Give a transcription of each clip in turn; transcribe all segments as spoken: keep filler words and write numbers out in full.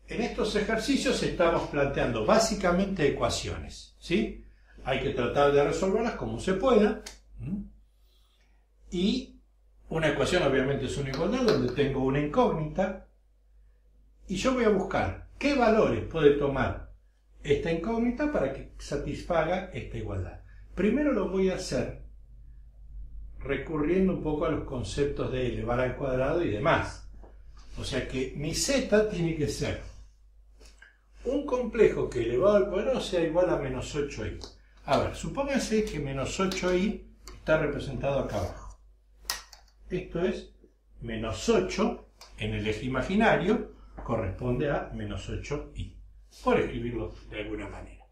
En estos ejercicios estamos planteando básicamente ecuaciones, ¿sí? Hay que tratar de resolverlas como se pueda. Y una ecuación obviamente es una igualdad donde tengo una incógnita. Y yo voy a buscar qué valores puede tomar esta incógnita para que satisfaga esta igualdad. Primero lo voy a hacer recurriendo un poco a los conceptos de elevar al cuadrado y demás. O sea que mi z tiene que ser un complejo que elevado al cuadrado sea igual a menos ocho i. A ver, supónganse que menos ocho i está representado acá abajo. Esto es menos ocho en el eje imaginario, corresponde a menos ocho i, por escribirlo de alguna manera.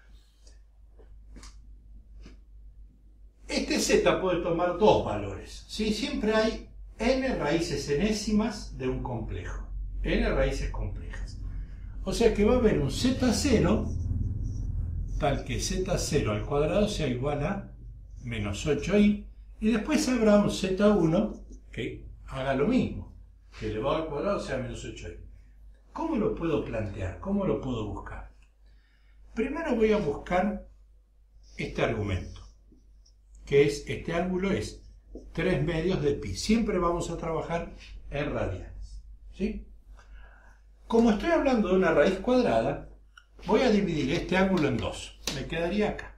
Este z puede tomar dos valores, ¿sí? Siempre hay n raíces enésimas de un complejo, n raíces complejas. O sea que va a haber un z cero, tal que z cero al cuadrado sea igual a menos ocho i, y después habrá un z uno que haga lo mismo, que elevado al cuadrado sea menos ocho i. ¿Cómo lo puedo plantear? ¿Cómo lo puedo buscar? Primero voy a buscar este argumento, que es, este ángulo es tres medios de pi. Siempre vamos a trabajar en radianes, ¿sí? Como estoy hablando de una raíz cuadrada, voy a dividir este ángulo en dos. Me quedaría acá.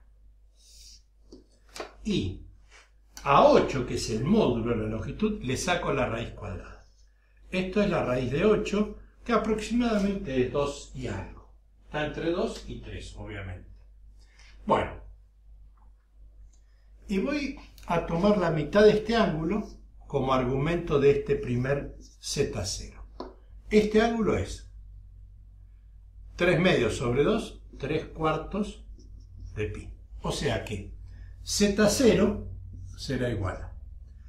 Y a ocho, que es el módulo de la longitud, le saco la raíz cuadrada. Esto es la raíz de ocho, que aproximadamente es dos y algo. Está entre dos y tres, obviamente. Bueno. Y voy a tomar la mitad de este ángulo como argumento de este primer z cero. Este ángulo es tres medios sobre dos, tres cuartos de pi. O sea que z cero será igual a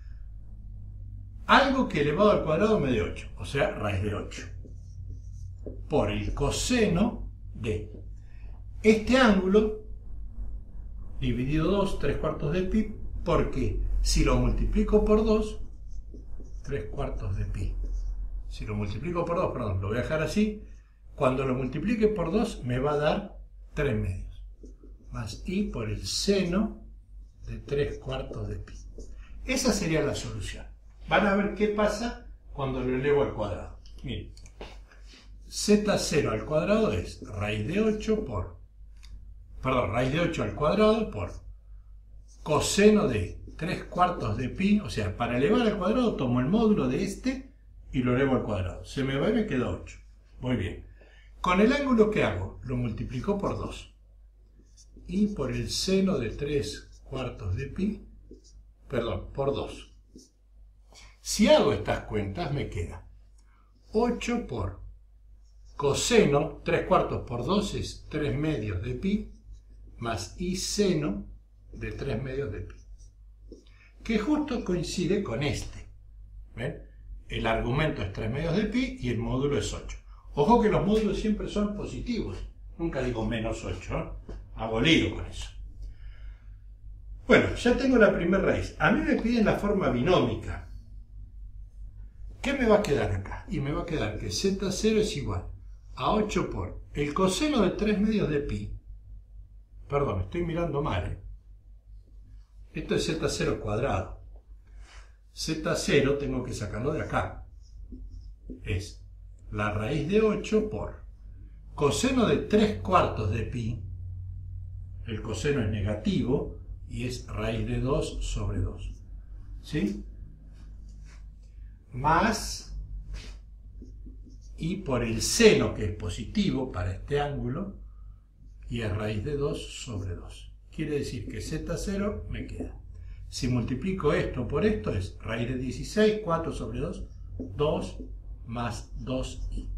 algo que elevado al cuadrado me dé ocho, o sea, raíz de ocho, por el coseno de este ángulo dividido dos, tres cuartos de pi, porque si lo multiplico por dos, tres cuartos de pi. Si lo multiplico por dos, perdón, lo voy a dejar así. Cuando lo multiplique por dos me va a dar tres medios, más i por el seno de tres cuartos de pi. Esa sería la solución. Van a ver qué pasa cuando lo elevo al cuadrado. Miren, z cero al cuadrado es raíz de ocho por, perdón, raíz de ocho al cuadrado por coseno de tres cuartos de pi. O sea, para elevar al cuadrado tomo el módulo de este y lo elevo al cuadrado. Se me va y me queda ocho. Muy bien. Con el ángulo que hago, lo multiplico por dos. Y por el seno de tres cuartos de pi, perdón, por dos. Si hago estas cuentas, me queda ocho por coseno, tres cuartos por dos es tres medios de pi, más i seno de tres medios de pi. Que justo coincide con este. ¿Ven? El argumento es tres medios de pi y el módulo es ocho. Ojo que los módulos siempre son positivos. Nunca digo menos ocho, ¿eh? Hago lío con eso. Bueno, ya tengo la primera raíz. A mí me piden la forma binómica. ¿Qué me va a quedar acá? Y me va a quedar que z cero es igual a ocho por el coseno de tres medios de pi. Perdón, estoy mirando mal, ¿eh? Esto es z cero cuadrado. z cero tengo que sacarlo de acá. Es la raíz de ocho por coseno de tres cuartos de pi. El coseno es negativo y es raíz de dos sobre dos. ¿Sí? Más y por el seno, que es positivo para este ángulo, y es raíz de dos sobre dos. Quiere decir que z cero me queda. Si multiplico esto por esto, es raíz de dieciséis, cuatro sobre dos, dos más dos i.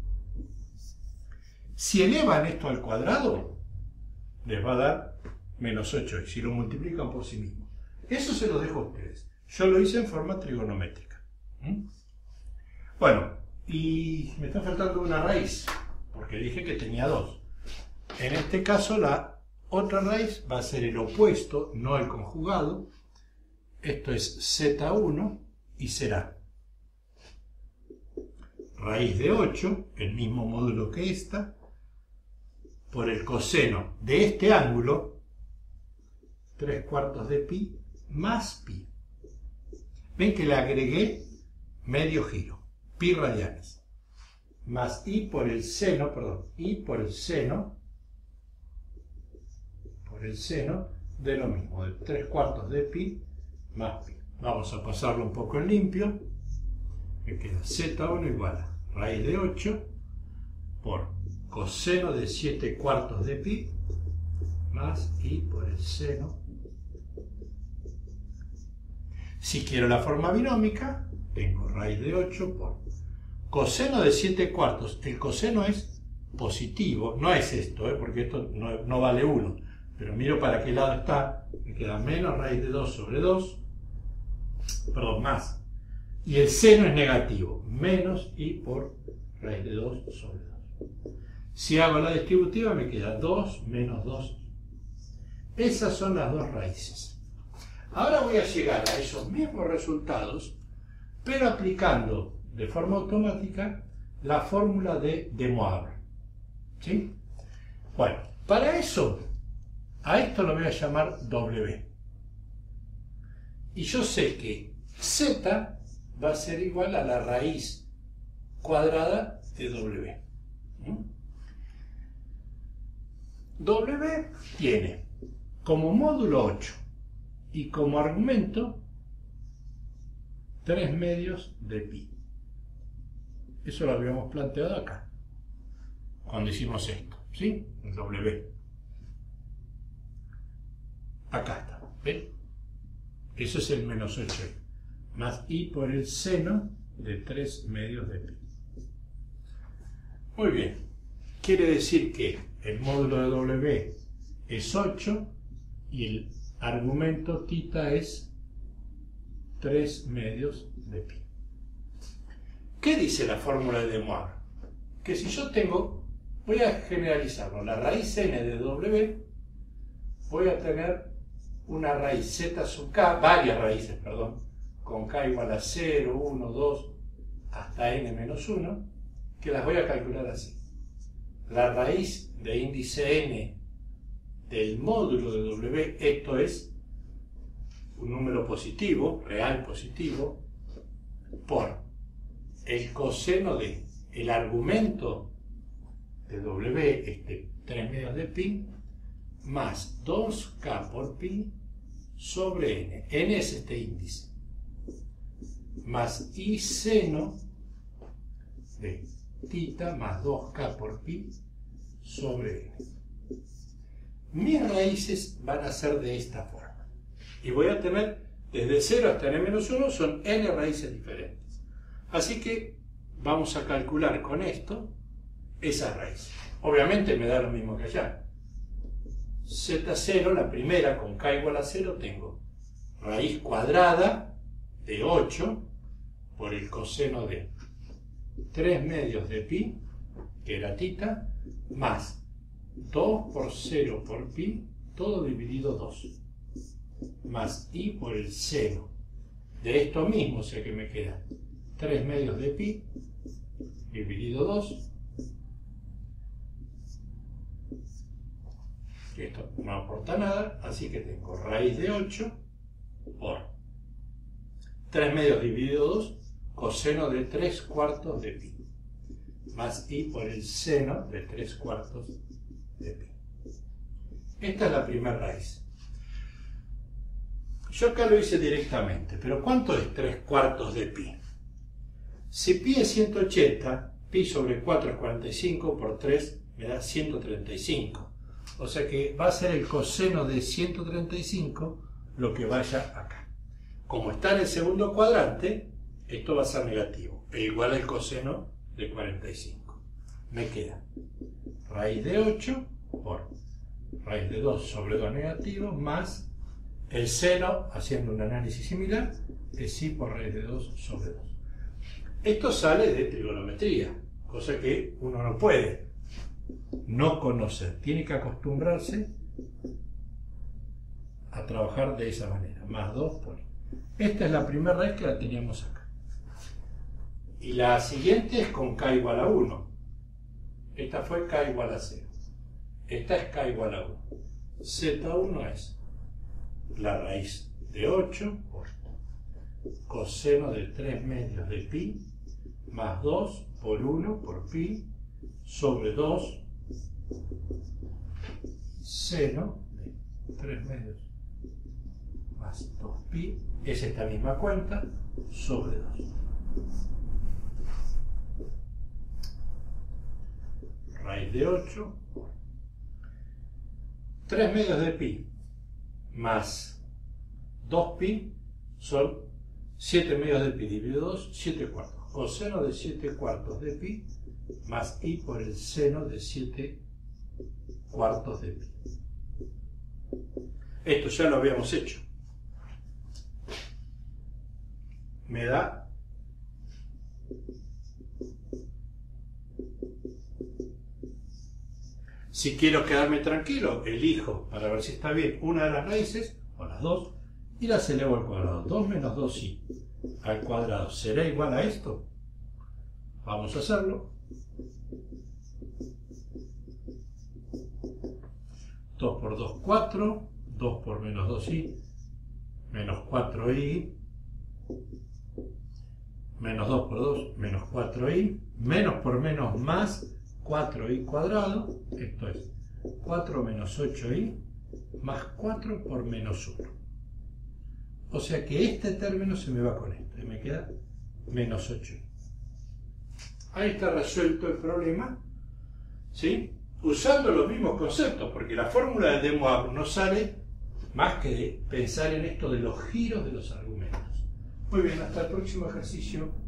Si elevan esto al cuadrado, les va a dar menos ocho i, si lo multiplican por sí mismo. Eso se lo dejo a ustedes. Yo lo hice en forma trigonométrica. ¿Mm? Bueno, y me está faltando una raíz, porque dije que tenía dos. En este caso la otra raíz va a ser el opuesto, no el conjugado. Esto es z uno y será raíz de ocho, el mismo módulo que esta, por el coseno de este ángulo, tres cuartos de pi, más pi. Ven que le agregué medio giro, pi radianes, más i por el seno, perdón, i por el seno, por el seno de lo mismo, de tres cuartos de pi más pi. Vamos a pasarlo un poco en limpio. Me queda zeta uno igual a raíz de ocho por coseno de siete cuartos de pi más i por el seno. Si quiero la forma binómica, tengo raíz de ocho por coseno de siete cuartos. El coseno es positivo, no es esto, ¿eh? Porque esto no, no vale uno. Pero miro para qué lado está, me queda menos raíz de dos sobre dos, perdón, más. Y el seno es negativo, menos i por raíz de dos sobre dos. Si hago la distributiva me queda dos menos dos. Esas son las dos raíces. Ahora voy a llegar a esos mismos resultados, pero aplicando de forma automática la fórmula de De Moivre. ¿Sí? Bueno, para eso, a esto lo voy a llamar W. Y yo sé que Z va a ser igual a la raíz cuadrada de W. ¿Mm? W tiene como módulo ocho y como argumento tres medios de pi. Eso lo habíamos planteado acá, cuando hicimos esto, ¿sí? El W. Acá está, ¿ven? Eso es el menos ocho, más i por el seno de tres medios de pi. Muy bien, quiere decir que el módulo de W es ocho y el argumento θ es tres medios de pi. ¿Qué dice la fórmula de De Moivre? Que si yo tengo, voy a generalizarlo, la raíz n de W, voy a tener una raíz z sub k, varias raíces, perdón, con k igual a cero, uno, dos, hasta n menos uno, que las voy a calcular así. La raíz de índice n del módulo de W, esto es un número positivo, real positivo, por el coseno de el argumento de W, este tres medios de pi, más dos k por pi sobre n. N es este índice. Más i seno de θ más dos k por pi sobre n. Mis raíces van a ser de esta forma. Y voy a tener desde cero hasta n menos uno, son n raíces diferentes. Así que vamos a calcular con esto esa raíz. Obviamente me da lo mismo que allá. Z cero, la primera con k igual a cero, tengo raíz cuadrada de ocho por el coseno de tres medios de pi, que era θ, más dos por cero por pi, todo dividido dos, más i por el seno de esto mismo, o sea que me queda tres medios de pi dividido dos. Esto no aporta nada, así que tengo raíz de ocho por tres medios dividido dos, coseno de tres cuartos de pi, más i por el seno de tres cuartos de pi. Esta es la primera raíz. Yo acá lo hice directamente, pero ¿cuánto es tres cuartos de pi? Si pi es ciento ochenta, pi sobre cuatro es cuarenta y cinco, por tres me da ciento treinta y cinco. O sea que va a ser el coseno de ciento treinta y cinco lo que vaya acá. Como está en el segundo cuadrante, esto va a ser negativo, e igual al coseno de cuarenta y cinco. Me queda raíz de ocho por raíz de dos sobre dos negativo, más el seno, haciendo un análisis similar, es i por raíz de dos sobre dos. Esto sale de trigonometría, cosa que uno no puede no conocer, tiene que acostumbrarse a trabajar de esa manera, más dos por i. Esta es la primera raíz que la teníamos acá. Y la siguiente es con k igual a uno. Esta fue k igual a cero. Esta es k igual a uno. Z uno es la raíz de ocho por coseno de tres medios de pi más dos por uno por pi sobre dos seno de tres medios más dos pi es esta misma cuenta sobre dos. Raíz de ocho, tres medios de pi más dos pi son siete medios de pi dividido dos, siete cuartos. Coseno de siete cuartos de pi más i por el seno de siete cuartos de pi. Esto ya lo habíamos hecho. Me da si quiero quedarme tranquilo, elijo para ver si está bien una de las raíces o las dos y las elevo al cuadrado. dos menos dos i al cuadrado será igual a esto. Vamos a hacerlo. dos por dos, cuatro. dos por menos dos i, menos cuatro i. Menos dos por dos, menos cuatro i. Menos por menos más cuatro i cuadrado. Esto es cuatro menos ocho i más cuatro por menos uno. O sea que este término se me va con este. Me queda menos ocho i. Ahí está resuelto el problema, ¿sí? Usando los mismos conceptos, porque la fórmula de De Moivre no sale más que de pensar en esto de los giros de los argumentos. Muy bien, hasta el próximo ejercicio.